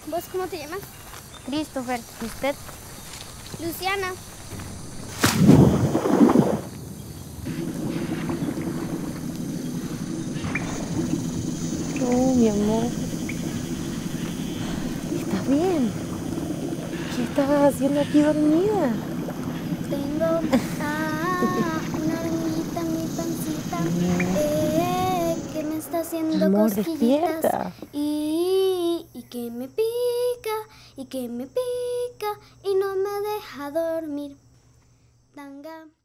¿Vos cómo te llamas? Christopher, ¿y usted? Luciana. Oh, mi amor. ¿Estás bien? ¿Qué estabas haciendo aquí dormida? Tengo una arañita en mi pancita que me está haciendo Amor, cosquillitas despierta. y que me pica y que me pica y no me deja dormir. Tanga.